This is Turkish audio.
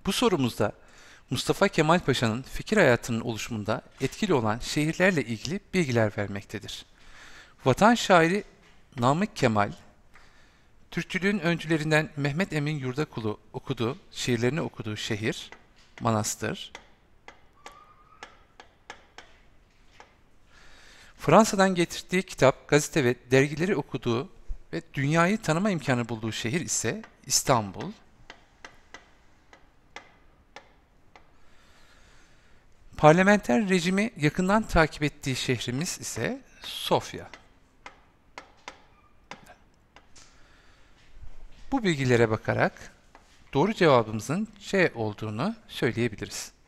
Bu sorumuzda Mustafa Kemal Paşa'nın fikir hayatının oluşumunda etkili olan şehirlerle ilgili bilgiler vermektedir. Vatan şairi Namık Kemal, Türkçülüğün öncülerinden Mehmet Emin Yurdakulu şiirlerini okuduğu şehir, Manastır. Fransa'dan getirdiği kitap, gazete ve dergileri okuduğu ve dünyayı tanıma imkanı bulduğu şehir ise İstanbul. Parlamenter rejimi yakından takip ettiği şehrimiz ise Sofya. Bu bilgilere bakarak doğru cevabımızın C olduğunu söyleyebiliriz.